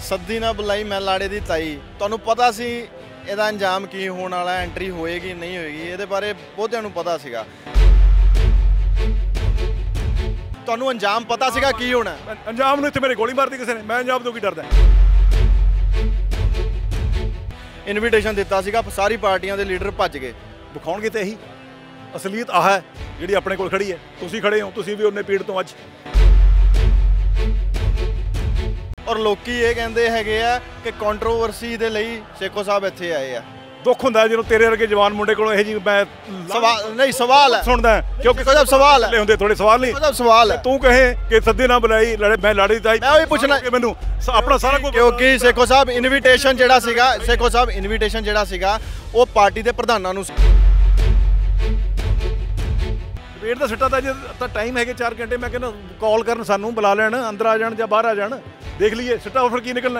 ਸੱਦੀ ਨਾ ਬੁਲਾਈ ਮੈਂ ਲਾੜੇ ਦੀ ਤਾਈ। ਤੁਹਾਨੂੰ ਪਤਾ ਸੀ ਇਹਦਾ ਅੰਜਾਮ ਕੀ ਹੋਣ ਵਾਲਾ, ਐਂਟਰੀ ਹੋਏਗੀ ਨਹੀਂ ਹੋਏਗੀ, ਇਹਦੇ ਬਾਰੇ ਬਹੁਤਿਆਂ ਨੂੰ ਪਤਾ ਸੀਗਾ। ਤੁਹਾਨੂੰ ਅੰਜਾਮ ਪਤਾ ਸੀਗਾ ਕੀ ਹੋਣਾ? ਅੰਜਾਮ ਨੂੰ ਇੱਥੇ ਮੇਰੇ ਗੋਲੀ ਮਾਰਦੀ ਕਿਸੇ ਨੇ, ਮੈਂ ਅੰਜਾਮ ਤੋਂ ਕੀ ਡਰਦਾ। ਇਨਵੀਟੇਸ਼ਨ ਦਿੱਤਾ ਸੀਗਾ, ਸਾਰੀ ਪਾਰਟੀਆਂ ਦੇ ਲੀਡਰ ਭੱਜ ਗਏ। ਵਿਖਾਉਣਗੇ ਤੇ ਇਹੀ ਅਸਲੀਅਤ ਆਹ ਹੈ ਜਿਹੜੀ ਆਪਣੇ ਕੋਲ ਖੜੀ ਹੈ। ਤੁਸੀਂ ਖੜੇ ਹੋ, ਤੁਸੀਂ ਵੀ ਉਹਨੇ ਪੀੜ ਤੋਂ ਅੱਜ। ਔਰ ਲੋਕੀ ਇਹ ਕਹਿੰਦੇ ਹੈਗੇ ਆ ਕਿ ਕੰਟਰੋਵਰਸੀ ਦੇ ਲਈ ਸੇਖੋ ਸਾਹਿਬ ਇੱਥੇ ਆਏ ਆ। ਦੁੱਖ ਹੁੰਦਾ ਜਦੋਂ ਤੇਰੇ ਵਰਗੇ ਜਵਾਨ ਮੁੰਡੇ ਕੋਲੋਂ ਇਹ ਜੀ ਮੈਂ ਸਵਾਲ ਹੈ ਸੁਣਦਾ, ਕਿਉਂਕਿ ਸਵਾਲ ਹੈ ਹੁੰਦੇ ਥੋੜੇ ਸਵਾਲ ਨਹੀਂ ਸਵਾਲ ਹੈ। ਤੂੰ ਕਹੇ ਕਿ ਸੱਦੇ ਨਾ ਬੁਲਾਈ ਮੈਂ ਲਾੜੇ ਦੀ ਤਾਈ, ਮੈਂ ਉਹੀ ਪੁੱਛਣਾ ਕਿ ਮੈਨੂੰ ਆਪਣਾ ਸਾਰਾ ਕੁਝ, ਕਿਉਂਕਿ ਸੇਖੋ ਸਾਹਿਬ ਇਨਵੀਟੇਸ਼ਨ ਜਿਹੜਾ ਸੀਗਾ ਉਹ ਪਾਰਟੀ ਦੇ ਪ੍ਰਧਾਨਾਂ ਨੂੰ। ਡਿਬੇਟ ਦਾ ਸਿੱਟਾ ਤਾਂ ਟਾਈਮ ਹੈਗੇ 4 ਘੰਟੇ। ਮੈਂ ਕਹਿੰਦਾ ਕਾਲ ਕਰਨ, ਸਾਨੂੰ ਬੁਲਾ ਲੈਣ, ਅੰਦਰ ਆ ਜਾਣ ਜਾਂ ਬਾਹਰ ਆ ਜਾਣ, ਦੇਖ ਲਈਏ ਸਿੱਟਾ ਫਿਰ ਕੀ ਨਿਕਲਣਾ।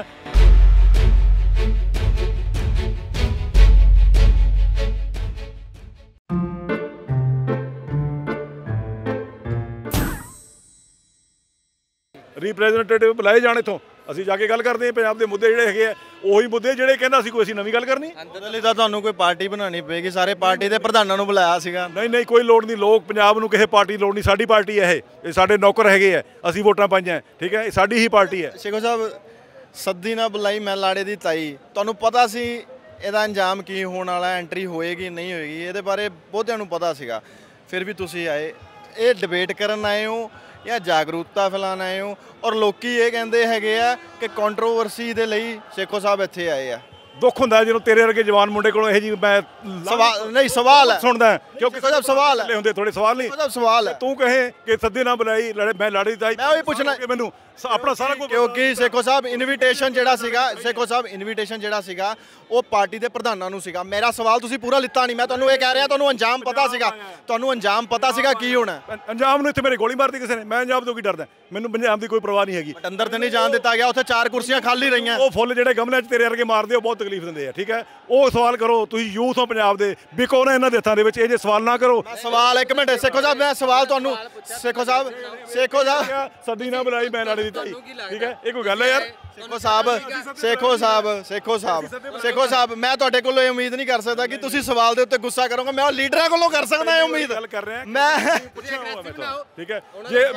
ਰਿਪਰੈਜ਼ੈਂਟੇਟਿਵ ਬੁਲਾਏ ਜਾਣ ਇੱਥੋਂ, ਅਸੀਂ ਜਾ ਕੇ ਗੱਲ ਕਰਦੇ ਹਾਂ ਪੰਜਾਬ ਦੇ ਮੁੱਦੇ ਜਿਹੜੇ ਹੈਗੇ ਆ, ਉਹੀ ਮੁੱਦੇ ਜਿਹੜੇ ਕਹਿੰਦਾ ਸੀ ਕੋਈ ਅਸੀਂ ਨਵੀਂ ਗੱਲ ਕਰਨੀ। ਉਹਦੇ ਲਈ ਤਾਂ ਤੁਹਾਨੂੰ ਕੋਈ ਪਾਰਟੀ ਬਣਾਉਣੀ ਪਏਗੀ, ਸਾਰੇ ਪਾਰਟੀ ਦੇ ਪ੍ਰਧਾਨਾਂ ਨੂੰ ਬੁਲਾਇਆ ਸੀਗਾ। ਨਹੀਂ ਕੋਈ ਲੋੜ ਨਹੀਂ, ਲੋਕ ਪੰਜਾਬ ਨੂੰ ਕਿਸੇ ਪਾਰਟੀ ਲੋੜ ਨਹੀਂ, ਸਾਡੀ ਪਾਰਟੀ ਹੈ ਇਹ ਸਾਡੇ ਨੌਕਰ ਹੈਗੇ ਆ, ਅਸੀਂ ਵੋਟਾਂ ਪਾਈਆਂ, ਠੀਕ ਹੈ, ਇਹ ਸਾਡੀ ਹੀ ਪਾਰਟੀ ਹੈ। ਸੇਖੋ ਸਾਹਿਬ ਸੱਦੀ ਨਾ ਬੁਲਾਈ ਮੈਂ ਲਾੜੇ ਦੀ ਤਾਈ। ਤੁਹਾਨੂੰ ਪਤਾ ਸੀ ਇਹਦਾ ਅੰਜਾਮ ਕੀ ਹੋਣ ਵਾਲਾ, ਐਂਟਰੀ ਹੋਏਗੀ ਨਹੀਂ ਹੋਏਗੀ, ਇਹਦੇ ਬਾਰੇ ਬਹੁਤਿਆਂ ਨੂੰ ਪਤਾ ਸੀਗਾ, ਫਿਰ ਵੀ ਤੁਸੀਂ ਆਏ। ਇਹ ਡਿਬੇਟ ਕਰਨ ਆਏ ਹੋ ਜਾਂ ਜਾਗਰੂਕਤਾ ਫੈਲਾਉਣ ਆਏ ਹੋ? ਔਰ ਲੋਕੀ ਇਹ ਕਹਿੰਦੇ ਹੈਗੇ ਆ ਕਿ ਕੰਟਰੋਵਰਸੀ ਦੇ ਲਈ ਸੇਖੋ ਸਾਹਿਬ ਇੱਥੇ ਆਏ ਆ। ਦੁੱਖ ਹੁੰਦਾ ਜਦੋਂ ਤੇਰੇ ਵਰਗੇ ਜਵਾਨ ਮੁੰਡੇ ਕੋਲੋਂ ਇਹ ਜੀ ਮੈਂ ਸਵਾਲ ਹੈ ਸੁਣਦਾ, ਕਿਉਂਕਿ ਸਵਾਲ ਹੈ ਹੁੰਦੇ ਥੋੜੇ ਸਵਾਲ ਨਹੀਂ। ਸਵਾਲ ਹੈ। ਤੂੰ ਕਹੇ ਕਿ ਸੱਦੇ ਨਾ ਬੁਲਾਈ ਮੈਂ ਲਾੜੇ ਦੀ ਤਾਈ, ਮੈਂ ਉਹੀ ਪੁੱਛਣਾ ਕਿ ਮੈਨੂੰ ਆਪਣਾ ਸਾਰਾ ਕੁਝ, ਕਿਉਂਕਿ ਸੇਖੋ ਸਾਹਿਬ ਇਨਵੀਟੇਸ਼ਨ ਜਿਹੜਾ ਸੀਗਾ ਉਹ ਪਾਰਟੀ ਦੇ ਪ੍ਰਧਾਨਾਂ ਨੂੰ ਸੀਗਾ। ਮੇਰਾ ਸਵਾਲ ਤੁਸੀਂ ਪੂਰਾ ਲਿੱਤਾ ਨਹੀਂ। ਮੈਂ ਤੁਹਾਨੂੰ ਇਹ ਕਹਿ ਰਿਹਾ ਤੁਹਾਨੂੰ ਅੰਜਾਮ ਪਤਾ ਸੀਗਾ ਕੀ ਹੋਣਾ? ਅੰਜਾਮ ਨੂੰ ਇੱਥੇ ਮੇਰੇ ਗੋਲੀ ਮਾਰਦੀ ਕਿਸੇ ਨੇ, ਮੈਂ ਅੰਜਾਮ ਤੋਂ ਕੀ ਡਰਦਾ। ਮੈਨੂੰ ਅੰਜਾਮ ਦੀ ਕੋਈ ਪਰਵਾਹ ਨਹੀਂ ਹੈਗੀ। ਅੰਦਰ ਤੇ ਨਹੀਂ ਜਾਣ ਦਿੱਤਾ ਗਿਆ, ਉੱਥੇ 4 ਕੁਰਸੀਆਂ ਖਾਲੀ ਰਹੀਆਂ। ਉਹ ਫੁੱਲ ਜਿਹੜੇ ਗਮਲਿਆਂ 'ਚ ਤੇਰੇ ਵਰਗੇ ਮਾਰਦੇ ਉਹ ਬਹੁਤ ਤਕਲੀਫ ਦਿੰਦੇ ਆ, ਠੀਕ ਹੈ। ਉਹ ਸਵਾਲ ਕਰੋ, ਤੁਸੀਂ ਯੂਥ ਹੋ ਪੰਜਾਬ ਦੇ, ਵਿਕੋ ਨਾ ਇਹਨਾਂ ਦੇ ਹੱਥਾਂ ਦੇ ਵਿੱਚ, ਇਹ ਜੇ ਸਵਾਲ ਨਾ ਕਰੋ। ਸਵਾਲ ਇੱਕ ਮਿੰਟ ਸੇਖੋ ਸਾਹਿਬ, ਮੈਂ ਸਵਾਲ ਤੁਹਾਨੂੰ ਸੇਖੋ ਸਾਹਿਬ ਸੱਦੀ ਨਾ ਬੁਲਾਈ ਮੈਂ ਲਾੜੇ ਦੀ ਤਾਈ, ਠੀਕ ਹੈ, ਇਹ ਕੋਈ ਗੱਲ ਹੈ ਯਾਰ? ਸੇਖੋ ਸਾਹਿਬ ਮੈਂ ਤੁਹਾਡੇ ਕੋਲੋਂ ਇਹ ਉਮੀਦ ਨਹੀਂ ਕਰ ਸਕਦਾ ਕਿ ਤੁਸੀਂ ਸਵਾਲ ਦੇ ਉੱਤੇ ਗੁੱਸਾ ਕਰੋਗੇ। ਮੈਂ ਉਹ ਲੀਡਰਾਂ ਕੋਲੋਂ ਕਰ ਸਕਦਾ ਇਹ ਉਮੀਦ। ਗੱਲ ਕਰ ਰਿਹਾ ਮੈਂ, ਠੀਕ ਹੈ,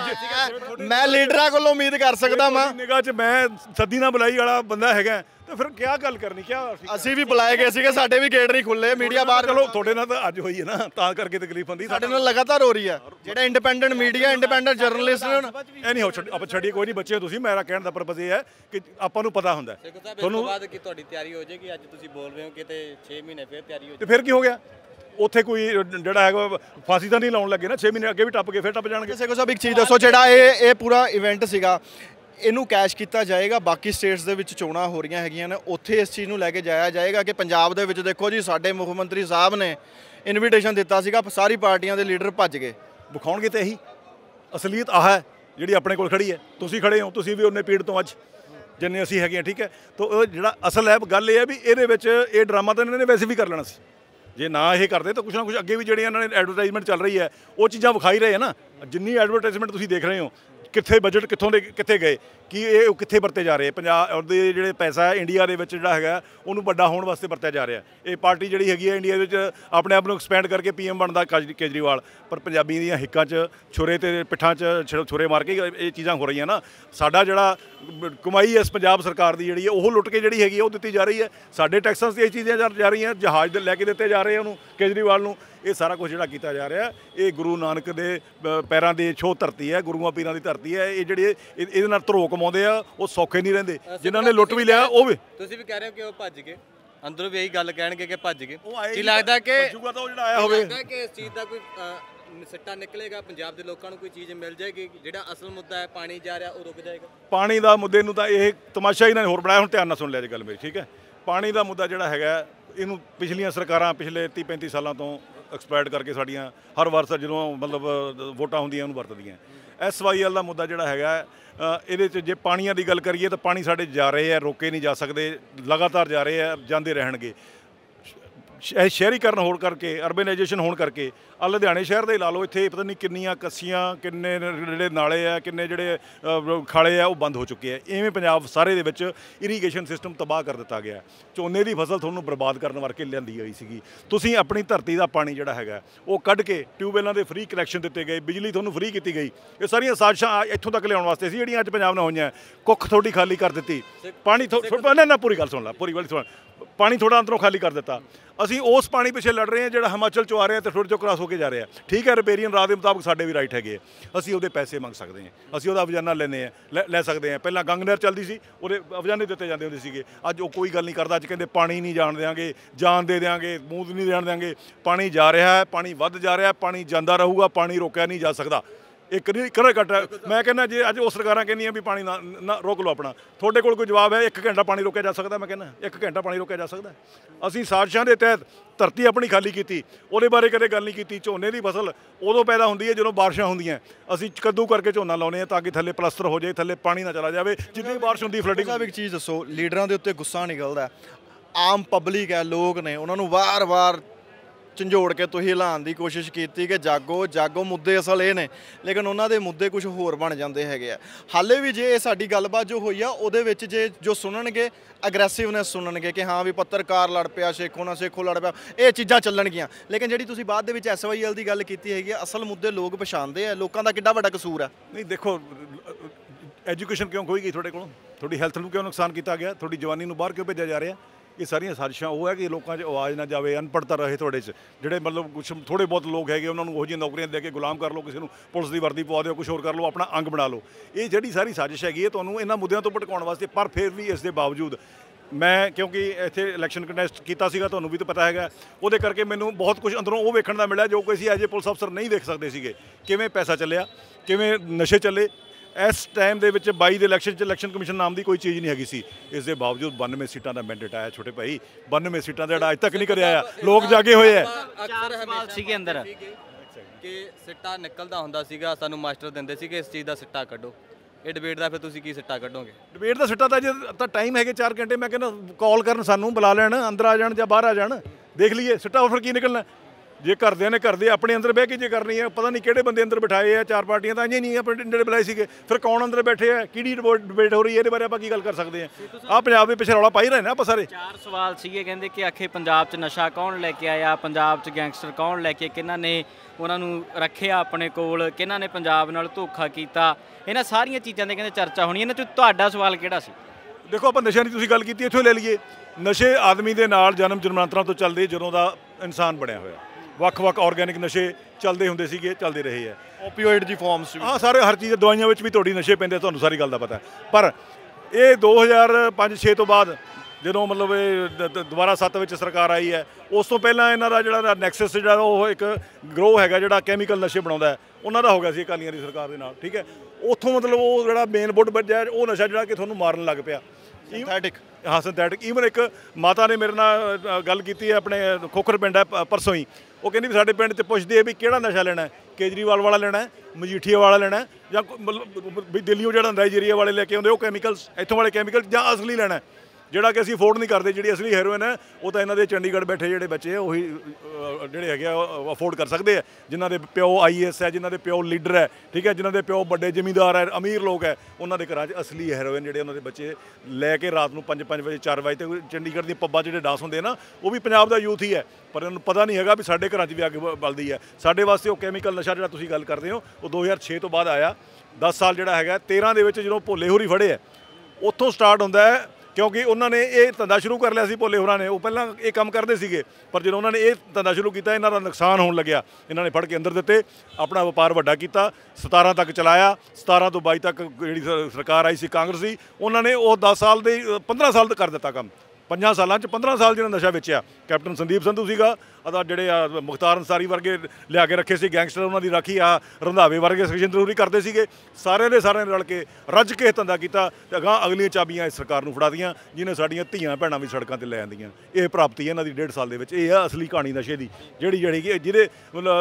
ਮੈਂ ਲੀਡਰਾਂ ਕੋਲੋਂ ਉਮੀਦ ਕਰ ਸਕਦਾ ਵਾਂ। ਨਿਗਾਹ 'ਚ ਮੈਂ ਸੱਦੀ ਨਾ ਬੁਲਾਈ ਵਾਲਾ ਬੰਦਾ ਹੈਗਾ, ਤੇ ਫਿਰ ਕੀ ਗੱਲ ਕਰਨੀ? ਅਸੀਂ ਵੀ ਬੁਲਾਏ ਗਏ ਸੀਗੇ, ਸਾਡੇ ਵੀ ਗੇਟ ਨਹੀਂ ਖੁੱਲੇ, ਮੀਡੀਆ ਬਾਹਰ। ਚਲੋ ਤੁਹਾਡੇ ਨਾਲ ਤਾਂ ਅੱਜ ਹੋਈ ਹੈ ਨਾ, ਤਾਂ ਕਰਕੇ ਤਕਲੀਫ ਹੁੰਦੀ। ਸਾਡੇ ਨਾਲ ਲਗਾਤਾਰ ਹੋ ਰਹੀ ਹੈ। ਜਿਹੜਾ ਇੰਡੀਪੈਂਡੈਂਟ ਮੀਡੀਆ, ਇੰਡੀਪੈਂਡੈਂਟ ਜਰਨਲਿਸਟ ਨੇ, ਇਹ ਨਹੀਂ ਆਪਾਂ ਛੱਡੀਏ, ਕੋਈ ਨਹੀਂ, ਬੱਚੇ ਤੁਸੀਂ। ਮੇਰਾ ਕਹਿਣ ਦਾ ਪਰਪਸ ਇਹ ਹੈ ਕਿ ਆਪਾਂ ਨੂੰ ਪਤਾ ਹੁੰਦਾ ਤੁਹਾਨੂੰ ਬਾਅਦ ਕਿ ਤੁਹਾਡੀ ਤਿਆਰੀ ਹੋ ਜਾਏਗੀ। ਅੱਜ ਤੁਸੀਂ ਬੋਲ ਰਹੇ ਹੋ ਕਿ ਤੇ 6 ਮਹੀਨੇ ਫਿਰ ਤਿਆਰੀ ਹੋ ਤੇ ਫਿਰ ਕੀ ਹੋ ਗਿਆ? ਉੱਥੇ ਕੋਈ ਜਿਹੜਾ ਹੈਗਾ ਫਾਂਸੀ ਤਾਂ ਨਹੀਂ ਲਾਉਣ ਲੱਗੇ ਨਾ, 6 ਮਹੀਨੇ ਅੱਗੇ ਵੀ ਟੱਪ ਕੇ ਫਿਰ ਟੱਪ ਜਾਣਗੇ। ਸੇਖੋ ਸਾਹਿਬ ਇੱਕ ਚੀਜ਼ ਦੱਸੋ, ਜਿਹੜਾ ਇਹ ਪੂਰਾ ਇਵੈਂਟ ਸੀਗਾ ਇਹਨੂੰ ਕੈਸ਼ ਕੀਤਾ ਜਾਏਗਾ? ਬਾਕੀ ਸਟੇਟਸ ਦੇ ਵਿੱਚ ਚੋਣਾਂ ਹੋ ਰਹੀਆਂ ਹੈਗੀਆਂ ਨੇ, ਉੱਥੇ ਇਸ ਚੀਜ਼ ਨੂੰ ਲੈ ਕੇ ਜਾਇਆ ਜਾਏਗਾ ਕਿ ਪੰਜਾਬ ਦੇ ਵਿੱਚ ਦੇਖੋ ਜੀ ਸਾਡੇ ਮੁੱਖ ਮੰਤਰੀ ਸਾਹਿਬ ਨੇ ਇਨਵੀਟੇਸ਼ਨ ਦਿੱਤਾ ਸੀਗਾ, ਸਾਰੀ ਪਾਰਟੀਆਂ ਦੇ ਲੀਡਰ ਭੱਜ ਗਏ। ਵਿਖਾਉਣਗੇ ਤੇ ਇਹੀ ਅਸਲੀਅਤ ਆਹ ਹੈ ਜਿਹੜੀ ਆਪਣੇ ਕੋਲ ਖੜੀ ਹੈ। ਤੁਸੀਂ ਖੜੇ ਹੋ, ਤੁਸੀਂ ਵੀ ਉਹਨੇ ਪੀੜ ਤੋਂ ਅੱਜ ਜਿੰਨੇ ਅਸੀਂ ਹੈਗੇ ਹਾਂ, ਠੀਕ ਹੈ। ਤਾਂ ਉਹ ਜਿਹੜਾ ਅਸਲ ਹੈ ਗੱਲ ਇਹ ਹੈ ਵੀ ਇਹਦੇ ਵਿੱਚ ਇਹ ਡਰਾਮਾ ਤਾਂ ਇਹਨਾਂ ਨੇ ਵੈਸੇ ਵੀ ਕਰ ਲੈਣਾ ਸੀ। ਜੇ ਨਾ ਇਹ ਕਰਦੇ ਤਾਂ ਕੁਛ ਨਾ ਕੁਛ ਅੱਗੇ ਵੀ ਜਿਹੜੀਆਂ ਇਹਨਾਂ ਨੇ ਐਡਵਰਟਾਈਜ਼ਮੈਂਟ ਚੱਲ ਰਹੀ ਹੈ ਉਹ ਚੀਜ਼ਾਂ ਵਿਖਾਈ ਰਹੇ ਹੈ ਨਾ। ਜਿੰਨੀ ਐਡਵਰਟਾਈਜ਼ਮੈਂਟ ਤੁਸੀਂ ਦੇਖ ਰਹੇ ਹੋ, ਕਿੱਥੇ ਬਜਟ ਕਿੱਥੋਂ ਦੇ ਕਿੱਥੇ ਗਏ, ਕਿ ਇਹ ਕਿੱਥੇ ਵਰਤੇ ਜਾ ਰਹੇ, ਪੰਜਾਬ ਦੇ ਜਿਹੜੇ ਪੈਸਾ ਹੈ ਇੰਡੀਆ ਦੇ ਵਿੱਚ ਜਿਹੜਾ ਹੈਗਾ ਉਹਨੂੰ ਵੱਡਾ ਹੋਣ ਵਾਸਤੇ ਵਰਤਿਆ ਜਾ ਰਿਹਾ। ਇਹ ਪਾਰਟੀ ਜਿਹੜੀ ਹੈਗੀ ਹੈ ਇੰਡੀਆ ਦੇ ਵਿੱਚ ਆਪਣੇ ਆਪ ਨੂੰ ਐਕਸਪੈਂਡ ਕਰਕੇ PM ਬਣਦਾ ਕੇਜਰੀਵਾਲ, ਪਰ ਪੰਜਾਬੀ ਦੀਆਂ ਹਿੱਕਾਂ 'ਚ ਛੁਰੇ ਤੇ ਪਿੱਠਾਂ 'ਚ ਛੁਰੇ ਮਾਰ ਕੇ ਇਹ ਚੀਜ਼ਾਂ ਹੋ ਰਹੀਆਂ ਨਾ। ਸਾਡਾ ਜਿਹੜਾ ਕਮਾਈ ਹੈ ਇਸ ਪੰਜਾਬ ਸਰਕਾਰ ਦੀ ਜਿਹੜੀ ਹੈ ਉਹ ਲੁੱਟ ਕੇ ਜਿਹੜੀ ਹੈਗੀ ਉਹ ਦਿੱਤੀ ਜਾ ਰਹੀ ਹੈ। ਸਾਡੇ ਟੈਕਸਾਂ 'ਤੇ ਇਹ ਚੀਜ਼ਾਂ ਜਾ ਰਹੀਆਂ, ਜਹਾਜ਼ ਲੈ ਕੇ ਦਿੱਤੇ ਜਾ ਰਹੇ ਉਹਨੂੰ, ਕੇਜਰੀਵਾਲ ਨੂੰ। ਇਹ ਸਾਰਾ ਕੁਝ ਜਿਹੜਾ ਕੀਤਾ ਜਾ ਰਿਹਾ ਇਹ ਗੁਰੂ ਨਾਨਕ ਦੇ ਪੈਰਾਂ ਦੀ ਛੋਹ ਧਰਤੀ ਹੈ, ਗੁਰੂਆਂ ਪੀਰਾਂ ਦੀ ਧਰਤੀ ਹੈ। ਇਹ ਜਿਹੜੇ ਇਹਦੇ ਨਾਲ ਧਰੋ ਕਮਾਉਂਦੇ ਆ ਉਹ ਸੌਖੇ ਨਹੀਂ ਰਹਿੰਦੇ, ਜਿਨ੍ਹਾਂ ਨੇ ਲੁੱਟ ਵੀ ਲਿਆ ਉਹ ਵੀ। ਤੁਸੀਂ ਵੀ ਕਹਿ ਰਹੇ ਹੋ ਕਿ ਉਹ ਭੱਜ ਗਏ, ਅੰਦਰੋਂ ਵੀ ਇਹੀ ਗੱਲ ਕਹਿਣਗੇ ਕਿ ਭੱਜ ਗਏ। ਕੀ ਲੱਗਦਾ ਕਿ ਭੱਜੂਗਾ ਤਾਂ ਉਹ ਜਿਹੜਾ ਆਇਆ ਹੋਵੇ ਕਿ ਇਸ ਚੀਜ਼ ਦਾ ਕੋਈ ਸਿੱਟਾ ਨਿਕਲੇਗਾ, ਪੰਜਾਬ ਦੇ ਲੋਕਾਂ ਨੂੰ ਕੋਈ ਚੀਜ਼ ਮਿਲ ਜਾਏਗੀ? ਜਿਹੜਾ ਅਸਲ ਮੁੱਦਾ ਹੈ ਪਾਣੀ ਜਾ ਰਿਹਾ ਉਹ ਰੁਕ ਜਾਏਗਾ? ਪਾਣੀ ਦਾ ਮੁੱਦੇ ਨੂੰ ਤਾਂ ਇਹ ਤਮਾਸ਼ਾ ਇਹਨਾਂ ਨੇ ਹੋਰ ਬਣਾਇਆ। ਹੁਣ ਧਿਆਨ ਨਾਲ ਸੁਣ ਲਿਆ ਜੀ ਗੱਲ ਮੇਰੀ, ਠੀਕ ਹੈ। ਪਾਣੀ ਦਾ ਮੁੱਦਾ ਜਿਹੜਾ ਹੈਗਾ ਇਹਨੂੰ ਪਿਛਲੀਆਂ ਸਰਕਾਰਾਂ ਪਿਛਲੇ 30-35 ਸਾਲਾਂ ਤੋਂ ਐਕਸਪਾਇਰਡ ਕਰਕੇ ਸਾਡੀਆਂ ਹਰ ਵਾਰ ਜਦੋਂ ਮਤਲਬ ਵੋਟਾਂ ਹੁੰਦੀਆਂ ਉਹਨੂੰ ਵਰਤਦੀਆਂ। SYL ਦਾ ਮੁੱਦਾ ਜਿਹੜਾ ਹੈਗਾ ਇਹਦੇ 'ਚ ਜੇ ਪਾਣੀਆਂ ਦੀ ਗੱਲ ਕਰੀਏ ਤਾਂ ਪਾਣੀ ਸਾਡੇ ਜਾ ਰਹੇ ਆ, ਰੋਕੇ ਨਹੀਂ ਜਾ ਸਕਦੇ, ਲਗਾਤਾਰ ਜਾ ਰਹੇ ਆ, ਜਾਂਦੇ ਰਹਿਣਗੇ। ਸ਼ਹਿਰੀਕਰਨ ਹੋਣ ਕਰਕੇ, ਅਰਬਨਾਈਜੇਸ਼ਨ ਹੋਣ ਕਰਕੇ ਲੁਧਿਆਣੇ ਸ਼ਹਿਰ ਦੇ ਲਾ ਲਓ, ਇੱਥੇ ਪਤਾ ਨਹੀਂ ਕਿੰਨੀਆਂ ਕੱਸੀਆਂ, ਕਿੰਨੇ ਜਿਹੜੇ ਨਾਲੇ ਆ, ਕਿੰਨੇ ਜਿਹੜੇ ਖਾਲੇ ਆ, ਉਹ ਬੰਦ ਹੋ ਚੁੱਕੇ ਆ। ਇਵੇਂ ਪੰਜਾਬ ਸਾਰੇ ਦੇ ਵਿੱਚ ਇਰੀਗੇਸ਼ਨ ਸਿਸਟਮ ਤਬਾਹ ਕਰ ਦਿੱਤਾ ਗਿਆ। ਝੋਨੇ ਦੀ ਫਸਲ ਤੁਹਾਨੂੰ ਬਰਬਾਦ ਕਰਨ ਵਰਕੇ ਲਿਆਂਦੀ ਹੋਈ ਸੀਗੀ। ਤੁਸੀਂ ਆਪਣੀ ਧਰਤੀ ਦਾ ਪਾਣੀ ਜਿਹੜਾ ਹੈਗਾ ਉਹ ਕੱਢ ਕੇ ਟਿਊਬਵੈਲਾਂ ਦੇ ਫ੍ਰੀ ਕਨੈਕਸ਼ਨ ਦਿੱਤੇ ਗਏ, ਬਿਜਲੀ ਤੁਹਾਨੂੰ ਫ੍ਰੀ ਕੀਤੀ ਗਈ। ਇਹ ਸਾਰੀਆਂ ਸਾਜ਼ਿਸ਼ਾਂ ਇੱਥੋਂ ਤੱਕ ਲਿਆਉਣ ਵਾਸਤੇ ਸੀ ਜਿਹੜੀਆਂ ਅੱਜ ਪੰਜਾਬ ਨਾਲ ਹੋਈਆਂ। ਕੁੱਖ ਤੁਹਾਡੀ ਖਾਲੀ ਕਰ ਦਿੱਤੀ, ਪਾਣੀ ਨਾ ਪੂਰੀ ਗੱਲ ਸੁਣ ਲਾ, ਪੂਰੀ ਗੱਲ ਸੁਣ, ਪਾਣੀ ਥੋੜਾ ਅੰਦਰੋਂ ਖਾਲੀ ਕਰ ਦਿੱਤਾ। ਅਸੀਂ ਉਸ ਪਾਣੀ ਪਿੱਛੇ ਲੜ ਰਹੇ ਹਾਂ ਜਿਹੜਾ ਹਿਮਾਚਲ ਚੋਂ ਆ ਰਿਹਾ ਤੇ ਥੋੜ੍ਹੇ ਚੋਂ ਕ੍ਰਾਸ ਹੋ ਕੇ ਜਾ ਰਿਹਾ। ਠੀਕ ਹੈ, ਰਿਪੇਰੀਅਨ ਰਾਹ ਦੇ ਮੁਤਾਬਕ ਸਾਡੇ ਵੀ ਰਾਈਟ ਹੈਗੇ, ਅਸੀਂ ਉਹਦੇ ਪੈਸੇ ਮੰਗ ਸਕਦੇ ਹਾਂ, ਅਸੀਂ ਉਹਦਾ ਅਵਜਾਨਾ ਲੈ ਸਕਦੇ ਹਾਂ। ਪਹਿਲਾਂ ਗੰਗ ਨਹਿਰ ਚੱਲਦੀ ਸੀ, ਉਹਦੇ ਅਵਜਾਨੇ ਦਿੱਤੇ ਜਾਂਦੇ ਹੁੰਦੇ ਸੀਗੇ। ਅੱਜ ਉਹ ਕੋਈ ਗੱਲ ਨਹੀਂ ਕਰਦਾ। ਅੱਜ ਕਹਿੰਦੇ ਪਾਣੀ ਨਹੀਂ ਜਾਣ ਦਿਆਂਗੇ, ਜਾਣ ਦੇ ਦਿਆਂਗੇ, ਬੂੰਦ ਨਹੀਂ ਜਾਣ ਦਿਆਂਗੇ। ਪਾਣੀ ਜਾ ਰਿਹਾ ਹੈ, ਪਾਣੀ ਵੱਧ ਜਾ ਰਿਹਾ, ਪਾਣੀ ਜਾਂਦਾ ਰਹੂਗਾ, ਪਾਣੀ ਰੋਕਿਆ ਨਹੀਂ ਜਾ ਸਕਦਾ। ਇੱਕ ਕਰੇ ਘੱਟ। ਮੈਂ ਕਹਿੰਦਾ ਜੇ ਅੱਜ ਉਹ ਸਰਕਾਰਾਂ ਕਹਿੰਦੀਆਂ ਵੀ ਪਾਣੀ ਨਾ ਰੋਕ ਲਓ ਆਪਣਾ, ਤੁਹਾਡੇ ਕੋਲ ਕੋਈ ਜਵਾਬ ਹੈ? 1 ਘੰਟਾ ਪਾਣੀ ਰੋਕਿਆ ਜਾ ਸਕਦਾ? ਮੈਂ ਕਹਿੰਦਾ 1 ਘੰਟਾ ਪਾਣੀ ਰੋਕਿਆ ਜਾ ਸਕਦਾ? ਅਸੀਂ ਸਾਜ਼ਿਸ਼ਾਂ ਦੇ ਤਹਿਤ ਧਰਤੀ ਆਪਣੀ ਖਾਲੀ ਕੀਤੀ, ਉਹਦੇ ਬਾਰੇ ਕਦੇ ਗੱਲ ਨਹੀਂ ਕੀਤੀ। ਝੋਨੇ ਦੀ ਫਸਲ ਉਦੋਂ ਪੈਦਾ ਹੁੰਦੀ ਹੈ ਜਦੋਂ ਬਾਰਿਸ਼ਾਂ ਹੁੰਦੀਆਂ। ਅਸੀਂ ਕੱਦੂ ਕਰਕੇ ਝੋਨਾ ਲਾਉਂਦੇ ਹਾਂ ਤਾਂ ਕਿ ਥੱਲੇ ਪਲਸਤਰ ਹੋ ਜਾਏ, ਥੱਲੇ ਪਾਣੀ ਨਾ ਚਲਾ ਜਾਵੇ। ਜਿੰਨੀ ਬਾਰਿਸ਼ ਹੁੰਦੀ ਫਲੱਡਿੰਗ। ਸਾਹਿਬ ਇੱਕ ਚੀਜ਼ ਦੱਸੋ, ਲੀਡਰਾਂ ਦੇ ਉੱਤੇ ਗੁੱਸਾ ਨਿਕਲਦਾ, ਆਮ ਪਬਲਿਕ ਹੈ, ਲੋਕ ਨੇ, ਉਹਨਾਂ ਨੂੰ ਵਾਰ-ਵਾਰ ਝੰਜੋੜ ਕੇ ਤੁਸੀਂ ਹਿਲਾਉਣ ਦੀ ਕੋਸ਼ਿਸ਼ ਕੀਤੀ ਕਿ ਜਾਗੋ ਮੁੱਦੇ ਅਸਲ ਇਹ ਨੇ, ਲੇਕਿਨ ਉਹਨਾਂ ਦੇ ਮੁੱਦੇ ਕੁਝ ਹੋਰ ਬਣ ਜਾਂਦੇ ਹੈਗੇ ਆ। ਹਾਲੇ ਵੀ ਜੇ ਇਹ ਸਾਡੀ ਗੱਲਬਾਤ ਜੋ ਹੋਈ ਆ ਉਹਦੇ ਵਿੱਚ ਜੇ ਜੋ ਸੁਣਨਗੇ ਅਗਰੈਸਿਵਨੈਸ ਸੁਣਨਗੇ ਕਿ ਹਾਂ ਵੀ ਪੱਤਰਕਾਰ ਲੜ ਪਿਆ, ਸ਼ੇਖੋ ਨਾ ਸ਼ੇਖੋ ਲੜ ਪਿਆ, ਇਹ ਚੀਜ਼ਾਂ ਚੱਲਣਗੀਆਂ। ਲੇਕਿਨ ਜਿਹੜੀ ਤੁਸੀਂ ਬਾਅਦ ਦੇ ਵਿੱਚ SYL ਦੀ ਗੱਲ ਕੀਤੀ ਹੈਗੀ ਆ, ਅਸਲ ਮੁੱਦੇ ਲੋਕ ਪਛਾਣਦੇ ਆ। ਲੋਕਾਂ ਦਾ ਕਿੱਡਾ ਵੱਡਾ ਕਸੂਰ ਆ। ਨਹੀਂ ਦੇਖੋ, ਐਜੂਕੇਸ਼ਨ ਕਿਉਂ ਖੋਈ ਗਈ ਤੁਹਾਡੇ ਕੋਲੋਂ? ਤੁਹਾਡੀ ਹੈਲਥ ਨੂੰ ਕਿਉਂ ਨੁਕਸਾਨ ਕੀਤਾ ਗਿਆ? ਤੁਹਾਡੀ ਜਵਾਨੀ ਨੂੰ ਬਾਹਰ ਕਿਉਂ ਭੇਜਿਆ ਜਾ ਰਿਹਾ? ਇਹ ਸਾਰੀਆਂ ਸਾਜ਼ਿਸ਼ਾਂ ਉਹ ਹੈ ਕਿ ਲੋਕਾਂ 'ਚ ਆਵਾਜ਼ ਨਾ ਜਾਵੇ, ਅਨਪੜ੍ਹਤਾ ਰਹੇ ਤੁਹਾਡੇ 'ਚ। ਜਿਹੜੇ ਮਤਲਬ ਕੁਛ ਥੋੜ੍ਹੇ ਬਹੁਤ ਲੋਕ ਹੈਗੇ ਉਹਨਾਂ ਨੂੰ ਉਹੋ ਜਿਹੀਆਂ ਨੌਕਰੀਆਂ ਦੇ ਕੇ ਗੁਲਾਮ ਕਰ ਲਓ, ਕਿਸੇ ਨੂੰ ਪੁਲਿਸ ਦੀ ਵਰਦੀ ਪਵਾ ਦਿਓ, ਕੁਛ ਹੋਰ ਕਰ ਲਓ, ਆਪਣਾ ਅੰਗ ਬਣਾ ਲਓ। ਇਹ ਜਿਹੜੀ ਸਾਰੀ ਸਾਜ਼ਿਸ਼ ਹੈਗੀ ਹੈ ਤੁਹਾਨੂੰ ਇਹਨਾਂ ਮੁੱਦਿਆਂ ਤੋਂ ਭਟਕਾਉਣ ਵਾਸਤੇ। ਪਰ ਫਿਰ ਵੀ ਇਸ ਦੇ ਬਾਵਜੂਦ ਮੈਂ, ਕਿਉਂਕਿ ਇੱਥੇ ਇਲੈਕਸ਼ਨ ਕੰਟੈਸਟ ਕੀਤਾ ਸੀਗਾ, ਤੁਹਾਨੂੰ ਵੀ ਤਾਂ ਪਤਾ ਹੈਗਾ, ਉਹਦੇ ਕਰਕੇ ਮੈਨੂੰ ਬਹੁਤ ਕੁਝ ਅੰਦਰੋਂ ਉਹ ਵੇਖਣ ਦਾ ਮਿਲਿਆ ਜੋ ਕੋਈ ਅਸੀਂ ਐਜ ਏ ਪੁਲਿਸ ਅਫਸਰ ਨਹੀਂ ਦੇਖ ਸਕਦੇ ਸੀਗੇ। ਕਿਵੇਂ ਪੈਸਾ ਚੱਲਿਆ, ਕਿਵੇਂ ਨਸ਼ੇ ਚੱਲੇ। ਇਸ ਟਾਈਮ ਦੇ ਵਿੱਚ 22 ਦੇ ਇਲੈਕਸ਼ਨ 'ਚ ਇਲੈਕਸ਼ਨ ਕਮਿਸ਼ਨ ਨਾਮ ਦੀ ਕੋਈ ਚੀਜ਼ ਨਹੀਂ ਹੈਗੀ ਸੀ। ਇਸ ਦੇ ਬਾਵਜੂਦ 92 ਸੀਟਾਂ ਦਾ ਮੈਂਡੇਟ ਆਇਆ। ਛੋਟੇ ਭਾਈ 92 ਸੀਟਾਂ ਦਾ ਜਿਹੜਾ ਅੱਜ ਤੱਕ ਨਹੀਂ ਕਰਿਆ ਆ। ਲੋਕ ਜਾਗੇ ਹੋਏ ਆ। ਅਕਸਰ ਸਵਾਲ ਸੀਗੇ ਅੰਦਰ ਕਿ ਸਿੱਟਾ ਨਿਕਲਦਾ ਹੁੰਦਾ ਸੀਗਾ, ਸਾਨੂੰ ਮਾਸਟਰ ਦਿੰਦੇ ਸੀਗੇ ਇਸ ਚੀਜ਼ ਦਾ ਸਿੱਟਾ ਕੱਢੋ। ਇਹ ਡਿਬੇਟ ਦਾ ਫਿਰ ਤੁਸੀਂ ਕੀ ਸਿੱਟਾ ਕੱਢੋਗੇ? ਡਿਬੇਟ ਦਾ ਸਿੱਟਾ ਤਾਂ ਜੇ ਤਾਂ ਟਾਈਮ ਹੈਗੇ 4 ਘੰਟੇ, ਮੈਂ ਕਹਿੰਦਾ ਕਾਲ ਕਰਨ, ਸਾਨੂੰ ਬੁਲਾ ਲੈਣ, ਅੰਦਰ ਆ ਜਾਣ ਜਾਂ ਬਾਹਰ ਆ ਜਾਣ, ਦੇਖ ਲਈਏ ਸਿੱਟਾ ਫਿਰ ਕੀ ਨਿਕਲਣਾ। ਜੇ ਘਰਦਿਆਂ ਨੇ ਘਰਦੇ ਆਪਣੇ ਅੰਦਰ ਬਹਿ ਕੇ ਜੇ ਕਰਨੀ ਹੈ, ਪਤਾ ਨਹੀਂ ਕਿਹੜੇ ਬੰਦੇ ਅੰਦਰ ਬਿਠਾਏ ਆ। 4 ਪਾਰਟੀਆਂ ਤਾਂ ਇੰਨੇ ਨਹੀਂ ਆਪਣੇ ਜਿਹੜੇ ਬੁਲਾਏ ਸੀਗੇ। ਫਿਰ ਕੌਣ ਅੰਦਰ ਬੈਠੇ ਆ, ਕਿਹੜੀ ਡਿਬੇਟ ਹੋ ਰਹੀ ਹੈ, ਇਹਦੇ ਬਾਰੇ ਆਪਾਂ ਕੀ ਗੱਲ ਕਰ ਸਕਦੇ ਹਾਂ? ਆਹ ਪੰਜਾਬ ਦੇ ਪਿੱਛੇ ਰੌਲਾ ਪਾਈ ਰਹੇ ਨੇ ਆਪਾਂ ਸਾਰੇ। 4 ਸਵਾਲ ਸੀਗੇ, ਕਹਿੰਦੇ ਕਿ ਆਖੇ ਪੰਜਾਬ 'ਚ ਨਸ਼ਾ ਕੌਣ ਲੈ ਕੇ ਆਇਆ, ਪੰਜਾਬ 'ਚ ਗੈਂਗਸਟਰ ਕੌਣ ਲੈ ਕੇ, ਕਿਹਨਾਂ ਨੇ ਉਹਨਾਂ ਨੂੰ ਰੱਖਿਆ ਆਪਣੇ ਕੋਲ, ਕਿਹਨਾਂ ਨੇ ਪੰਜਾਬ ਨਾਲ ਧੋਖਾ ਕੀਤਾ। ਇਹਨਾਂ ਸਾਰੀਆਂ ਚੀਜ਼ਾਂ ਦੇ ਕਹਿੰਦੇ ਚਰਚਾ ਹੋਣੀ। ਇਹਨਾਂ 'ਚ ਤੁਹਾਡਾ ਸਵਾਲ ਕਿਹੜਾ ਸੀ? ਦੇਖੋ, ਆਪਾਂ ਨਸ਼ਿਆਂ ਦੀ ਤੁਸੀਂ ਗੱਲ ਕੀਤੀ, ਇੱਥੋਂ ਲੈ ਲਈਏ। ਨਸ਼ੇ ਆਦਮੀ ਦੇ ਨਾਲ ਜਨਮਾਂਤਰਾਂ ਤੋਂ ਚੱਲਦੇ, ਜਦੋਂ ਦਾ ਇਨਸਾਨ ਬਣਿਆ ਹੋਇਆ। ਵੱਖ-ਵੱਖ ਆਰਗੈਨਿਕ ਨਸ਼ੇ ਚੱਲਦੇ ਹੁੰਦੇ ਸੀਗੇ, ਚੱਲਦੇ ਰਹੇ ਆ। ਓਪੀਓਇਡ ਦੀ ਫਾਰਮਸ ਹਾਂ, ਸਾਰੇ ਹਰ ਚੀਜ਼, ਦਵਾਈਆਂ ਵਿੱਚ ਵੀ ਤੁਹਾਡੀ ਨਸ਼ੇ ਪੈਂਦੇ, ਤੁਹਾਨੂੰ ਸਾਰੀ ਗੱਲ ਦਾ ਪਤਾ। ਪਰ ਇਹ 2005-6 ਤੋਂ ਬਾਅਦ ਜਦੋਂ ਮਤਲਬ ਇਹ ਦੁਬਾਰਾ 7 ਵਿੱਚ ਸਰਕਾਰ ਆਈ ਹੈ, ਉਸ ਤੋਂ ਪਹਿਲਾਂ ਇਹਨਾਂ ਦਾ ਜਿਹੜਾ ਨੈਕਸਸ ਜਿਹੜਾ ਉਹ ਇੱਕ ਗਰੋਹ ਹੈਗਾ ਜਿਹੜਾ ਕੈਮੀਕਲ ਨਸ਼ੇ ਬਣਾਉਂਦਾ, ਉਹਨਾਂ ਦਾ ਹੋ ਗਿਆ ਸੀ ਅਕਾਲੀਆਂ ਦੀ ਸਰਕਾਰ ਦੇ ਨਾਲ। ਠੀਕ ਹੈ, ਉੱਥੋਂ ਮਤਲਬ ਉਹ ਜਿਹੜਾ ਮੇਨ ਬੁੱਢ ਵੱਜਿਆ, ਉਹ ਨਸ਼ਾ ਜਿਹੜਾ ਕਿ ਤੁਹਾਨੂੰ ਮਾਰਨ ਲੱਗ ਪਿਆ। ਸਿੰਥੈਟਿਕ। ਹਾਂ, ਸਿੰਥੈਟਿਕ। ਈਵਨ ਇੱਕ ਮਾਤਾ ਨੇ ਮੇਰੇ ਨਾਲ ਗੱਲ ਕੀਤੀ ਹੈ, ਆਪਣੇ ਖੋਖਰ ਪਿੰਡ ਹੈ ਪਰਸੋਂ ਹੀ। ਉਹ ਕਹਿੰਦੀ ਵੀ ਸਾਡੇ ਪਿੰਡ 'ਚ ਪੁੱਛਦੇ ਆ ਵੀ ਕਿਹੜਾ ਨਸ਼ਾ ਲੈਣਾ, ਕੇਜਰੀਵਾਲ ਵਾਲਾ ਲੈਣਾ, ਮਜੀਠੀਆ ਵਾਲਾ ਲੈਣਾ, ਜਾਂ ਮਤਲਬ ਵੀ ਦਿੱਲੀੋਂ ਜਿਹੜਾ ਨਾਈਜੀਰੀਆ ਵਾਲੇ ਲੈ ਕੇ ਆਉਂਦੇ ਉਹ ਕੈਮੀਕਲਸ, ਇੱਥੋਂ ਵਾਲੇ ਕੈਮੀਕਲ, ਜਾਂ ਅਸਲੀ ਲੈਣਾ ਜਿਹੜਾ ਕਿ ਅਸੀਂ ਅਫੋਰਡ ਨਹੀਂ ਕਰਦੇ। ਜਿਹੜੀ ਅਸਲੀ ਹੈਰੋਇਨ ਹੈ ਉਹ ਤਾਂ ਇਹਨਾਂ ਦੇ ਚੰਡੀਗੜ੍ਹ ਬੈਠੇ ਜਿਹੜੇ ਬੱਚੇ ਆ ਉਹੀ ਜਿਹੜੇ ਹੈਗੇ ਆ ਅਫੋਰਡ ਕਰ ਸਕਦੇ ਆ, ਜਿਨ੍ਹਾਂ ਦੇ ਪਿਓ IAS ਹੈ, ਜਿਨ੍ਹਾਂ ਦੇ ਪਿਓ ਲੀਡਰ ਹੈ। ਠੀਕ ਹੈ, ਜਿਨ੍ਹਾਂ ਦੇ ਪਿਓ ਵੱਡੇ ਜ਼ਿਮੀਂਦਾਰ ਹੈ, ਅਮੀਰ ਲੋਕ ਹੈ, ਉਹਨਾਂ ਦੇ ਘਰਾਂ 'ਚ ਅਸਲੀ ਹੈਰੋਇਨ ਜਿਹੜੇ ਉਹਨਾਂ ਦੇ ਬੱਚੇ ਲੈ ਕੇ ਰਾਤ ਨੂੰ 5 ਵਜੇ 4 ਵਜੇ ਤੇ ਚੰਡੀਗੜ੍ਹ ਦੀਆਂ ਪੱਬਾਂ ਜਿਹੜੇ ਡਾਂਸ ਹੁੰਦੇ ਨਾ, ਉਹ ਵੀ ਪੰਜਾਬ ਦਾ ਯੂਥ ਹੀ ਹੈ। ਪਰ ਇਹਨਾਂ ਨੂੰ ਪਤਾ ਨਹੀਂ ਹੈਗਾ ਵੀ ਸਾਡੇ ਘਰਾਂ 'ਚ ਵੀ ਅੱਗ ਬਲਦੀ ਹੈ। ਸਾਡੇ ਵਾਸਤੇ ਉਹ ਕੈਮੀਕਲ ਨਸ਼ਾ ਜਿਹੜਾ ਤੁਸੀਂ ਗੱਲ ਕਰਦੇ ਹੋ ਉਹ 2006 ਤੋਂ ਬਾਅਦ ਆਇਆ। 10 ਸਾਲ ਜਿਹੜਾ ਹੈਗਾ, 13 ਦੇ ਵਿੱਚ ਜਦੋਂ ਭੋਲੇ ਹੋਰੀ ਫੜੇ ਹੈ, ਉੱਥੋਂ ਸਟਾਰਟ ਹੁੰਦਾ ਹੈ। ਕਿਉਂਕਿ ਉਹਨਾਂ ਨੇ ਇਹ ਧੰਦਾ ਸ਼ੁਰੂ ਕਰ ਲਿਆ ਸੀ, ਭੋਲੇ ਹੋਰਾਂ ਨੇ। ਉਹ ਪਹਿਲਾਂ ਇਹ ਕੰਮ ਕਰਦੇ ਸੀਗੇ, ਪਰ ਜਦੋਂ ਉਹਨਾਂ ਨੇ ਇਹ ਧੰਦਾ ਸ਼ੁਰੂ ਕੀਤਾ, ਇਹਨਾਂ ਦਾ ਨੁਕਸਾਨ ਹੋਣ ਲੱਗਿਆ। ਇਹਨਾਂ ਨੇ ਫੜ ਕੇ ਅੰਦਰ ਦਿੱਤੇ, ਆਪਣਾ ਵਪਾਰ ਵੱਡਾ ਕੀਤਾ, 17 ਤੱਕ ਚਲਾਇਆ। 17 ਤੋਂ 22 ਤੱਕ ਜਿਹੜੀ ਸਰਕਾਰ ਆਈ ਸੀ ਕਾਂਗਰਸ ਦੀ, ਉਹਨਾਂ ਨੇ ਉਹ 10 ਸਾਲ ਦੇ 15 ਸਾਲ ਤੱਕ ਕਰ ਦਿੱਤਾ ਕੰਮ। 5 ਸਾਲਾਂ 'ਚ 15 ਸਾਲ ਜਿਹੜਾ ਨਸ਼ਾ ਵੇਚਿਆ। ਕੈਪਟਨ ਸੰਦੀਪ ਸੰਧੂ ਸੀਗਾ, ਅਦਾ ਜਿਹੜੇ ਮੁਖਤਾਰ ਅੰਸਾਰੀ ਵਰਗੇ ਲਿਆ ਕੇ ਰੱਖੇ ਸੀ ਗੈਂਗਸਟਰ, ਉਹਨਾਂ ਦੀ ਰਾਖੀ ਰੰਧਾਵੇ ਵਰਗੇ ਸੁਖਜਿੰਦਰ ਹੋਰੀ ਕਰਦੇ ਸੀਗੇ। ਸਾਰਿਆਂ ਨੇ ਰਲ ਕੇ ਰੱਜ ਕੇ ਧੰਦਾ ਕੀਤਾ ਤੇ ਅਗਾਂਹ ਅਗਲੀਆਂ ਚਾਬੀਆਂ ਇਸ ਸਰਕਾਰ ਨੂੰ ਫੜਾ ਦੀਆਂ, ਜਿਹਨੇ ਸਾਡੀਆਂ ਧੀਆਂ ਭੈਣਾਂ ਵੀ ਸੜਕਾਂ 'ਤੇ ਲੈ ਆਂਦੀਆਂ। ਇਹ ਪ੍ਰਾਪਤੀ ਇਹਨਾਂ ਦੀ 1.5 ਸਾਲ ਦੇ ਵਿੱਚ। ਇਹ ਆ ਅਸਲੀ ਕਹਾਣੀ ਨਸ਼ੇ ਦੀ, ਜਿਹੜੀ ਕਿ ਜਿਹਦੇ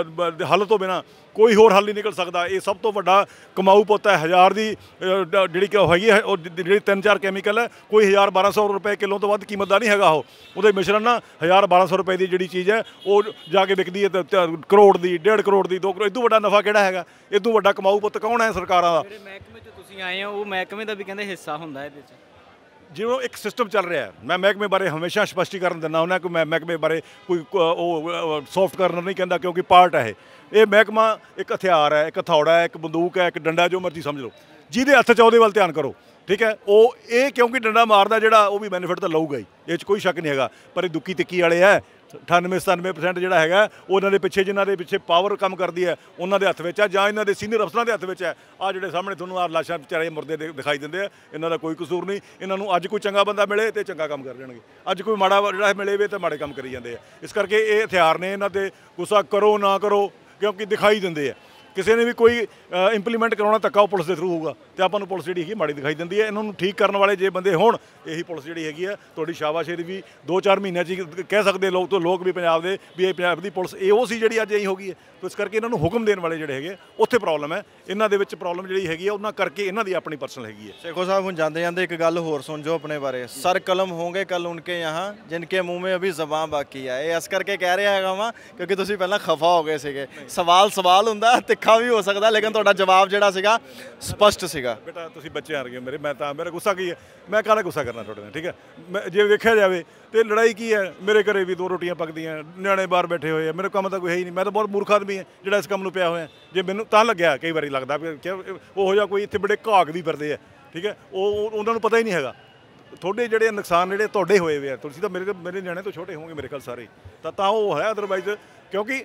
ਹੱਲ ਤੋਂ ਬਿਨਾਂ ਕੋਈ ਹੋਰ ਹੱਲ ਨਹੀਂ ਨਿਕਲ ਸਕਦਾ। ਇਹ ਸਭ ਤੋਂ ਵੱਡਾ ਕਮਾਊ ਪੁੱਤ ਹੈ। 1000 ਦੀ ਜਿਹੜੀ ਕਿ ਹੈਗੀ ਹੈ, ਉਹ ਜਿਹੜੀ 3-4 ਕੈਮੀਕਲ ਹੈ, ਕੋਈ 1000-1200 ਰੁਪਏ ਕਿਲੋ ਤੋਂ ਵੱਧ ਕੀਮਤ ਕੀਮਤ ਦਾ ਨਹੀਂ ਹੈਗਾ ਉਹਦੇ ਮਿਸ਼ਰਣ ਨਾ 1000-1200 ਰੁਪਏ ਦੀ ਜਿਹੜੀ ਚੀਜ਼ ਹੈ ਉਹ ਜਾ ਕੇ ਵਿਕਦੀ ਹੈ ਕਰੋੜ ਦੀ 1.5 ਕਰੋੜ ਦੀ 2 ਕਰੋੜ। ਇਦੋਂ ਵੱਡਾ ਨਫਾ ਕਿਹੜਾ ਹੈਗਾ? ਇਦੋਂ ਵੱਡਾ ਕਮਾਊ ਪੁੱਤ ਕੌਣ ਹੈ ਸਰਕਾਰਾਂ ਦਾ? ਜਿਹੜੇ ਮਹਿਕਮੇ 'ਚ ਤੁਸੀਂ ਆਏ ਹੋ ਉਹ ਮਹਿਕਮੇ ਦਾ ਵੀ ਕਹਿੰਦੇ ਹਿੱਸਾ ਹੁੰਦਾ ਇਹਦੇ 'ਚ। ਜਿਵੇਂ ਇੱਕ ਸਿਸਟਮ ਚੱਲ ਰਿਹਾ ਮੈਂ ਮਹਿਕਮੇ ਬਾਰੇ ਹਮੇਸ਼ਾ ਸਪਸ਼ਟੀਕਰਨ ਦਿੰਦਾ ਹੁੰਦਾ ਕਿ ਮੈਂ ਮਹਿਕਮੇ ਬਾਰੇ ਕੋਈ ਉਹ ਸੌਫਟ ਕਰਨਰ ਨਹੀਂ ਕਹਿੰਦਾ, ਕਿਉਂਕਿ ਪਾਰਟ ਹੈ ਇਹ ਮਹਿਕਮਾ ਇੱਕ ਹਥਿਆਰ ਹੈ, ਇੱਕ ਹਥੌੜਾ ਹੈ, ਇੱਕ ਬੰਦੂਕ ਹੈ, ਇੱਕ ਡੰਡਾ, ਜੋ ਮਰਜ਼ੀ ਸਮਝ ਲਓ। ਜਿਹਦੇ ਹੱਥ 'ਚ ਉਹਦੇ ਵੱਲ ਧਿਆਨ ਕਰੋ, ਠੀਕ ਹੈ। ਉਹ ਇਹ ਕਿਉਂਕਿ ਡੰਡਾ ਮਾਰਦਾ ਜਿਹੜਾ ਉਹ ਵੀ ਬੈਨੀਫਿਟ ਤਾਂ ਲਊਗਾ ਹੀ, ਇਹ 'ਚ ਕੋਈ ਸ਼ੱਕ ਨਹੀਂ ਹੈਗਾ। ਪਰ ਇਹ ਦੁੱਕੀ ਤਿੱਕੀ ਵਾਲੇ ਹੈ 98-97% ਜਿਹੜਾ ਹੈਗਾ ਉਹਨਾਂ ਦੇ ਪਿੱਛੇ, ਜਿਨ੍ਹਾਂ ਦੇ ਪਿੱਛੇ ਪਾਵਰ ਕੰਮ ਕਰਦੀ ਹੈ ਉਹਨਾਂ ਦੇ ਹੱਥ ਵਿੱਚ ਹੈ, ਜਾਂ ਇਹਨਾਂ ਦੇ ਸੀਨੀਅਰ ਅਫਸਰਾਂ ਦੇ ਹੱਥ ਵਿੱਚ ਹੈ। ਆਹ ਜਿਹੜੇ ਸਾਹਮਣੇ ਤੁਹਾਨੂੰ ਆਹ ਲਾਸ਼ਾਂ ਵਿਚਾਰੇ ਮੁਰਦੇ ਦਿਖਾਈ ਦਿੰਦੇ ਆ, ਇਹਨਾਂ ਦਾ ਕੋਈ ਕਸੂਰ ਨਹੀਂ। ਇਹਨਾਂ ਨੂੰ ਅੱਜ ਕੋਈ ਚੰਗਾ ਬੰਦਾ ਮਿਲੇ ਤੇ ਚੰਗਾ ਕੰਮ ਕਰ ਜਾਣਗੇ, ਅੱਜ ਕੋਈ ਮਾੜਾ ਜਿਹੜਾ ਮਿਲੇ ਵੇ ਤਾਂ ਮਾੜੇ ਕੰਮ ਕਰੀ ਜਾਂਦੇ ਆ। ਇਸ ਕਰਕੇ ਇਹ ਹਥਿਆਰ ਨੇ, ਇਹਨਾਂ 'ਤੇ ਗੁੱਸਾ ਕਰੋ ਨਾ ਕਰੋ, ਕਿਉਂਕਿ ਦਿਖਾਈ ਦਿੰਦੇ ਆ। ਕਿਸੇ ਨੇ ਵੀ ਕੋਈ ਇੰਪਲੀਮੈਂਟ ਕਰਾਉਣਾ ਧੱਕਾ ਉਹ ਪੁਲਿਸ ਦੇ ਥਰੂ ਹੋਊਗਾ, ਤੇ ਆਪਾਂ ਨੂੰ ਪੁਲਿਸ ਜਿਹੜੀ ਹੈਗੀ ਮਾੜੀ ਦਿਖਾਈ ਦਿੰਦੀ ਹੈ। ਇਹਨਾਂ ਨੂੰ ਠੀਕ ਕਰਨ ਵਾਲੇ ਜੇ ਬੰਦੇ ਹੋਣ, ਇਹੀ ਪੁਲਿਸ ਜਿਹੜੀ ਹੈਗੀ ਹੈ ਤੁਹਾਡੀ ਸ਼ਾਬਾਸ਼। ਇਹਦੀ ਵੀ 2-4 ਮਹੀਨਿਆਂ 'ਚ ਕਹਿ ਸਕਦੇ ਲੋਕ ਵੀ ਪੰਜਾਬ ਦੇ ਵੀ ਇਹ ਪੰਜਾਬ ਦੀ ਪੁਲਿਸ ਇਹ ਉਹ ਸੀ ਜਿਹੜੀ ਅੱਜ ਇਹੀ ਹੋ ਗਈ ਹੈ। ਇਸ ਕਰਕੇ ਇਹਨਾਂ ਨੂੰ ਹੁਕਮ ਦੇਣ ਵਾਲੇ ਜਿਹੜੇ ਹੈਗੇ ਉੱਥੇ ਪ੍ਰੋਬਲਮ ਹੈ। ਇਹਨਾਂ ਦੇ ਵਿੱਚ ਪ੍ਰੋਬਲਮ ਜਿਹੜੀ ਹੈਗੀ ਹੈ ਉਹਨਾਂ ਕਰਕੇ ਇਹਨਾਂ ਦੀ ਆਪਣੀ ਪਰਸਨਲ ਹੈਗੀ ਹੈ। शेखो साहब ਹੁਣ ਜਾਂਦੇ ਜਾਂਦੇ ਇੱਕ ਗੱਲ ਹੋਰ ਸੁਣ ਜੋ ਆਪਣੇ ਬਾਰੇ, ਸਰ ਕਲਮ ਹੋਣਗੇ ਕੱਲ ਉਨਕੇ यहाँ जिनके मुंह में अभी ਜ਼ਬਾਨ ਬਾਕੀ ਹੈ। ਇਹ ਇਸ ਕਰਕੇ ਕਹਿ ਰਿਹਾ ਹੈਗਾ ਵਾ ਕਿਉਂਕਿ ਤੁਸੀਂ ਪਹਿਲਾਂ ਖਫਾ ਹੋ ਗਏ ਸੀਗੇ। ਸਵਾਲ ਹੁੰਦਾ, ਤਿੱਖਾ ਵੀ ਹੋ ਸਕਦਾ, ਲੇਕਿਨ ਤੁਹਾਡਾ ਜਵਾਬ ਜਿਹੜਾ ਸੀਗਾ ਸਪਸ਼ਟ ਸੀਗਾ। ਬੇਟਾ ਤੁਸੀਂ ਬੱਚੇ ਆ ਰਹੇ ਮੇਰੇ, ਮੈਂ ਤਾਂ ਮੇਰਾ ਗੁੱਸਾ ਕੀ ਹੈ, ਮੈਂ ਕਾਹਦਾ ਗੁੱਸਾ ਕਰਨਾ ਤੁਹਾਡੇ ਨਾਲ, ਠੀਕ ਹੈ। ਮੈਂ ਜੇ ਵੇਖਿਆ ਜਾਵੇ ਤੇ ਲੜਾਈ ਕੀ ਹੈ, ਮੇਰੇ ਘਰੇ ਵੀ 2 ਰੋਟੀਆਂ ਪੱਕਦੀਆਂ, ਨਿਆਣੇ ਬਾਹਰ ਬੈਠੇ ਹੋਏ ਆ, ਮੇਰੇ ਕੰਮ ਤਾਂ ਕੋਈ ਹੈ ਹੀ ਨਹੀਂ। ਮੈਂ ਤਾਂ ਬਹੁਤ ਮੂਰਖ ਆਦਮੀ ਹਾਂ ਜਿਹੜਾ ਇਸ ਕੰਮ ਨੂੰ ਪਿਆ ਹੋਇਆ। ਜੇ ਮੈਨੂੰ ਤਾਂ ਲੱਗਿਆ ਕਈ ਵਾਰੀ ਲੱਗਦਾ ਵੀ ਉਹੋ ਜਿਹਾ ਕੋਈ ਇੱਥੇ ਬੜੇ ਘਾਕ ਵੀ ਫਿਰਦੇ ਆ, ਠੀਕ ਹੈ, ਉਹ ਉਹਨਾਂ ਨੂੰ ਪਤਾ ਹੀ ਨਹੀਂ ਹੈਗਾ। ਤੁਹਾਡੇ ਜਿਹੜੇ ਨੁਕਸਾਨ ਜਿਹੜੇ ਤੁਹਾਡੇ ਹੋਏ ਵੇ ਆ, ਤੁਸੀਂ ਤਾਂ ਮੇਰੇ ਨਿਆਣੇ ਤੋਂ ਛੋਟੇ ਹੋਵੋਗੇ ਮੇਰੇ ਖਿਆਲ ਸਾਰੇ, ਤਾਂ ਉਹ ਹੈ। ਅਦਰਵਾਈਜ਼ ਕਿਉਂਕਿ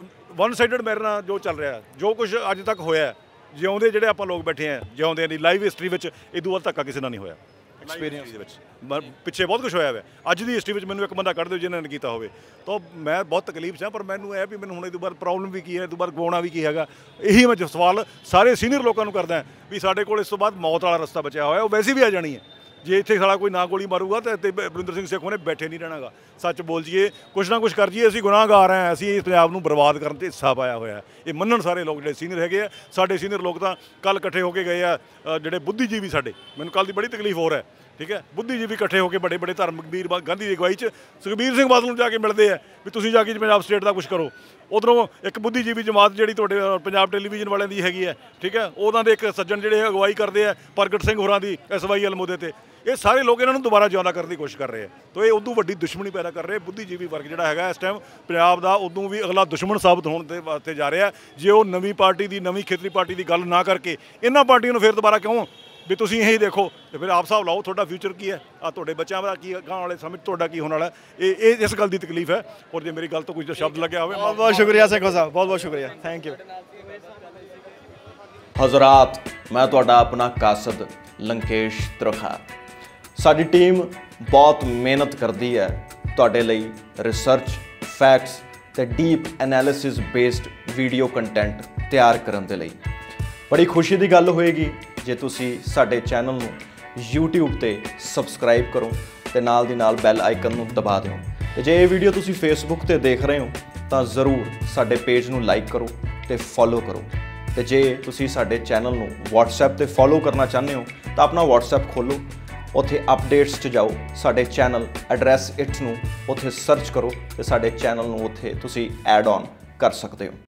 ਵਨ ਸਾਈਡਡ ਮੇਰੇ ਨਾਲ ਜੋ ਚੱਲ ਰਿਹਾ, ਜੋ ਕੁਝ ਅੱਜ ਤੱਕ ਹੋਇਆ, ਜਿਉਂਦੇ ਜਿਹੜੇ ਆਪਾਂ ਲੋਕ ਬੈਠੇ ਆ, ਜਿਉਂਦੇ ਦੀ ਲਾਈਵ ਹਿਸਟਰੀ ਵਿੱਚ ਇਦੋਂ ਵੱਧ ਧੱਕਾ ਕਿਸੇ ਨਾਲ ਨਹੀਂ ਹੋਇਆ। ਐਕਸਪੀਰੀਅੰਸ ਦੇ ਵਿੱਚ ਪਿੱਛੇ ਬਹੁਤ ਕੁਝ ਹੋਇਆ ਹੋਇਆ। ਅੱਜ ਦੀ ਹਿਸਟਰੀ ਵਿੱਚ ਮੈਨੂੰ ਇੱਕ ਬੰਦਾ ਕੱਢ ਦਿਓ ਜਿਹਨਾਂ ਨੇ ਕੀਤਾ ਹੋਵੇ, ਤਾਂ ਮੈਂ ਬਹੁਤ ਤਕਲੀਫ 'ਚ ਹਾਂ। ਪਰ ਮੈਨੂੰ ਇਹ ਵੀ ਮੈਨੂੰ ਹੁਣ ਇਹ ਤੋਂ ਬਾਅਦ ਪ੍ਰੋਬਲਮ ਵੀ ਕੀ ਹੈ, ਇਹ ਤੋਂ ਬਾਅਦ ਗਵਾਉਣਾ ਵੀ ਕੀ ਹੈਗਾ। ਇਹੀ ਮੈਂ ਸਵਾਲ ਸਾਰੇ ਸੀਨੀਅਰ ਲੋਕਾਂ ਨੂੰ ਕਰਦਾ ਵੀ ਸਾਡੇ ਕੋਲ ਇਸ ਤੋਂ ਬਾਅਦ ਮੌਤ ਵਾਲਾ ਰਸਤਾ ਬਚਿਆ ਹੋਇਆ, ਉਹ ਵੈਸੇ ਵੀ ਆ ਜਾਣੀ ਹੈ। ਜੇ ਇੱਥੇ ਸਾਲਾ ਕੋਈ ਨਾ ਗੋਲੀ ਮਾਰੂਗਾ ਤਾਂ ਬਰਿੰਦਰ ਸਿੰਘ ਸੇਖੋਂ ਨੇ ਬੈਠੇ ਨਹੀਂ ਰਹਿਣਾਗਾ। ਸੱਚ ਬੋਲ ਜੀਏ, ਕੁਛ ਨਾ ਕੁਛ ਕਰ ਜੀਏ, ਅਸੀਂ ਗੁਨਾਹਗਾਰ ਹਾਂ, ਅਸੀਂ ਇਸ ਪੰਜਾਬ ਨੂੰ ਬਰਬਾਦ ਕਰਨ 'ਤੇ ਹਿੱਸਾ ਪਾਇਆ ਹੋਇਆ। ਇਹ ਮੰਨਣ ਸਾਰੇ ਲੋਕ ਜਿਹੜੇ ਸੀਨੀਅਰ ਹੈਗੇ ਆ। ਸਾਡੇ ਸੀਨੀਅਰ ਲੋਕ ਤਾਂ ਕੱਲ੍ਹ ਇਕੱਠੇ ਹੋ ਕੇ ਗਏ ਆ, ਜਿਹੜੇ ਬੁੱਧੀਜੀਵੀ ਸਾਡੇ, ਮੈਨੂੰ ਕੱਲ੍ਹ ਦੀ ਬੜੀ ਤਕਲੀਫ ਹੋ ਰਿਹਾ, ਠੀਕ ਹੈ। ਬੁੱਧੀਜੀਵੀ ਇਕੱਠੇ ਹੋ ਕੇ ਬੜੇ ਧਾਰਮਿਕ ਵੀਰ ਗਾਂਧੀ ਦੀ ਅਗਵਾਈ 'ਚ ਸੁਖਬੀਰ ਸਿੰਘ ਬਾਦਲ ਨੂੰ ਜਾ ਕੇ ਮਿਲਦੇ ਆ ਵੀ ਤੁਸੀਂ ਜਾ ਕੇ ਪੰਜਾਬ ਸਟੇਟ ਦਾ ਕੁਛ ਕਰੋ। ਉੱਧਰੋਂ ਇੱਕ ਬੁੱਧੀਜੀਵੀ ਜਮਾਤ ਜਿਹੜੀ ਤੁਹਾਡੇ ਪੰਜਾਬ ਟੈਲੀਵਿਜ਼ਨ ਵਾਲਿਆਂ ਦੀ ਹੈਗੀ ਹੈ, ਠੀਕ ਹੈ, ਉਹਨਾਂ ਦੇ ਇੱਕ ਸੱਜਣ ਜਿਹੜੇ ਅਗਵਾਈ ਕਰਦੇ ਆ ਪ੍ਰਗਟ ਸਿੰਘ ਹੋਰਾਂ ਦੀ SYL ਮੁੱਦੇ 'ਤੇ। ਇਹ ਸਾਰੇ ਲੋਕ ਇਹਨਾਂ ਨੂੰ ਦੁਬਾਰਾ ਜਿਉਂਦਾ ਕਰਨ ਦੀ ਕੋਸ਼ਿਸ਼ ਕਰ ਰਹੇ ਆ, ਤਾਂ ਇਹ ਉਦੋਂ ਵੱਡੀ ਦੁਸ਼ਮਣੀ ਪੈਦਾ ਕਰ ਰਹੇ। ਬੁੱਧੀਜੀਵੀ ਵਰਗ ਜਿਹੜਾ ਹੈਗਾ ਇਸ ਟਾਈਮ ਪੰਜਾਬ ਦਾ ਉਦੋਂ ਵੀ ਅਗਲਾ ਦੁਸ਼ਮਣ ਸਾਬਤ ਹੋਣ ਦੇ ਵਾਸਤੇ ਜਾ ਰਿਹਾ। ਜੇ ਉਹ ਨਵੀਂ ਪਾਰਟੀ ਦੀ, ਨਵੀਂ ਖੇਤਰੀ ਪਾਰਟੀ ਦੀ ਗੱਲ ਨਾ ਕਰਕੇ ਇਹਨਾਂ ਪਾਰਟੀਆਂ ਨੂੰ ਫਿਰ ਦੁਬਾਰਾ ਕਿਉਂ ਵੀ ਤੁਸੀਂ ਇਹੀ ਦੇਖੋ, ਤੇ ਫਿਰ ਆਪ ਹਿਸਾਬ ਲਾਓ ਤੁਹਾਡਾ ਫਿਊਚਰ ਕੀ ਹੈ, ਆ ਤੁਹਾਡੇ ਬੱਚਿਆਂ ਦਾ ਕੀ ਗਾਂ ਵਾਲੇ ਸਮਝ ਤੁਹਾਡਾ ਕੀ ਹੋਣ ਵਾਲਾ। ਇਹ ਇਸ ਗੱਲ ਦੀ ਤਕਲੀਫ ਹੈ। ਔਰ ਜੇ ਮੇਰੀ ਗੱਲ ਤੋਂ ਕੁਝ ਸ਼ਬਦ ਲੱਗਿਆ ਹੋਵੇ, बहुत बहुत शुक्रिया शेखो साहब, बहुत बहुत शुक्रिया, थैंक यू। हज़रात, मैं तुहाडा अपना कासद लंकेश त्रिखा। साडी टीम बहुत मेहनत करती है तुहाडे लई रिसर्च, फैक्ट्स ते deep analysis based video content तैयार करन दे लई। बड़ी खुशी की गल होएगी जे तुसी साडे चैनल नूं YouTube ते सबसक्राइब करो ते नाल दी नाल बैल आइकन नूं दबा दिओ। ते जे ये वीडियो तुसी फेसबुक ते देख रहे हो तां ज़रूर साडे पेज नूं लाइक करो ते फॉलो करो। ते जे तुसी साडे चैनल नूं WhatsApp ते फॉलो करना चाहते हो तां अपना WhatsApp खोलो, उत्थे अपडेट्स च जाओ, साडे चैनल एड्रैस इट नूं उत्थे सर्च करो ते साडे चैनल नूं उत्थे तुसी ऐड ऑन कर सकते हो।